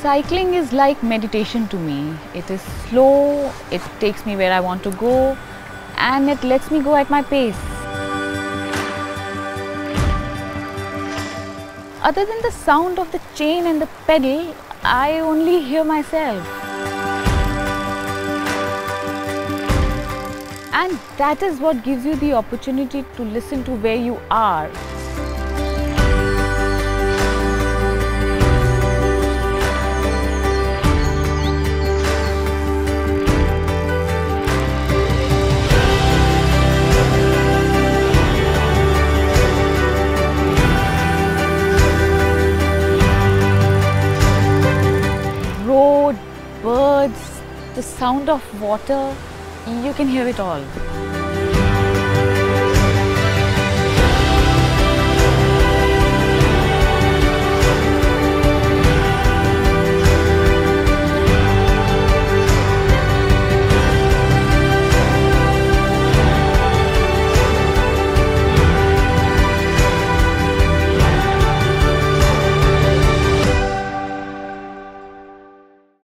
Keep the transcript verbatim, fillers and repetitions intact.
Cycling is like meditation to me. It is slow, it takes me where I want to go, and it lets me go at my pace. Other than the sound of the chain and the pedal, I only hear myself. And that is what gives you the opportunity to listen to where you are. Road, birds, the sound of water, you can hear it all.